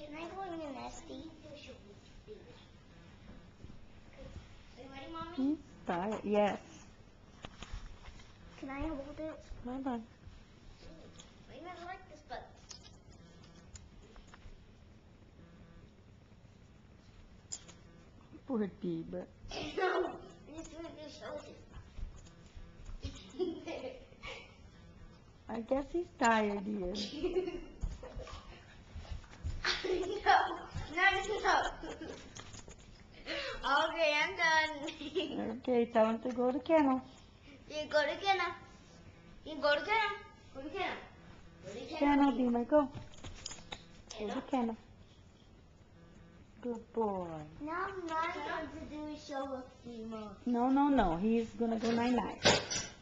Can I go in the nesty? Are you ready, Mommy? He's tired. Yes. Can I hold it? Hold on. I even like this, but Poor Tiba. no, I just want to show you. I guess he's tired, dear. No. Okay, I'm done. Okay, tell him to go to kennel. You go to kennel. You go to kennel. Go to kennel. Go to Kennel, Dima, go. Go Kennel. to kennel. Good boy. Now I'm not going to do a show with Dima. No. He's gonna go night-night.